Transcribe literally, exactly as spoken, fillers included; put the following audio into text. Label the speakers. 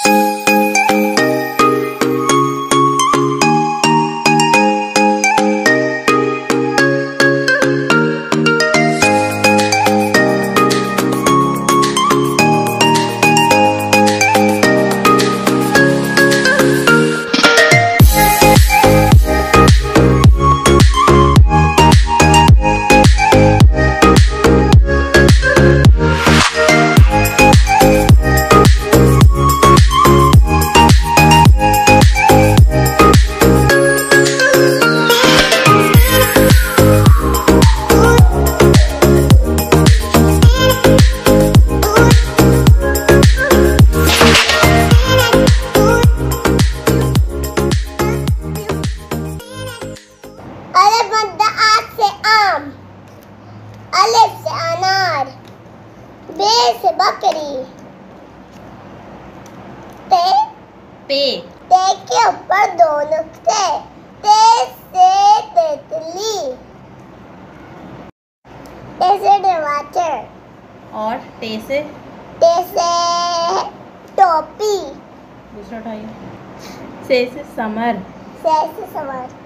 Speaker 1: अलिफ से अनार, बे से बकरी, ते
Speaker 2: पे
Speaker 1: ते के ऊपर दो नुक्ते, ते से तितली, ते से टमाटर
Speaker 2: और टे से
Speaker 1: ते से टोपी,
Speaker 2: दूसरा उठाइए, से से समर,
Speaker 1: से से समर।